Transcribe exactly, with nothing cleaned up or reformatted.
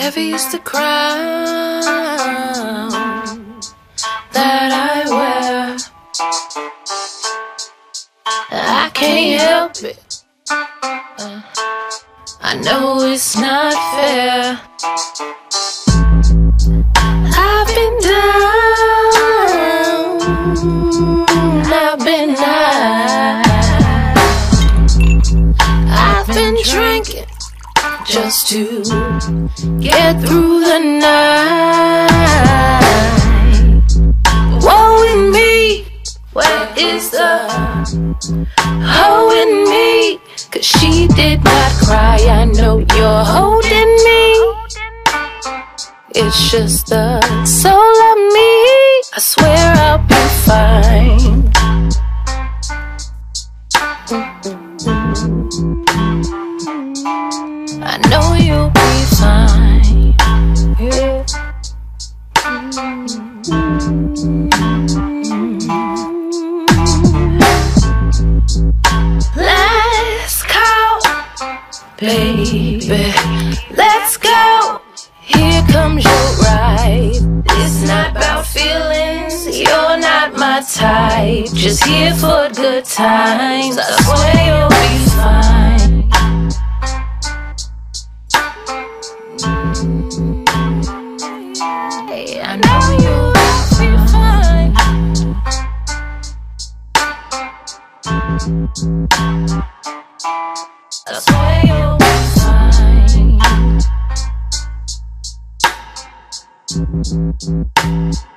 Heavy is the crown that I wear. I can't help it. uh, I know it's not fair. I've been down, I've been high, I've been drinking just to get through the night. Woe in me, where is the hoe in me? Cause she did not cry, I know you're holding me. It's just the soul of me, I swear I'll be fine. I know you'll be fine. Yeah. Let's go, baby, let's go. Here comes your ride. It's not about feelings, you're not my type. Just here for good times, I swear you'll be fine. Hey, I know you'll be fine. I swear you'll be fine.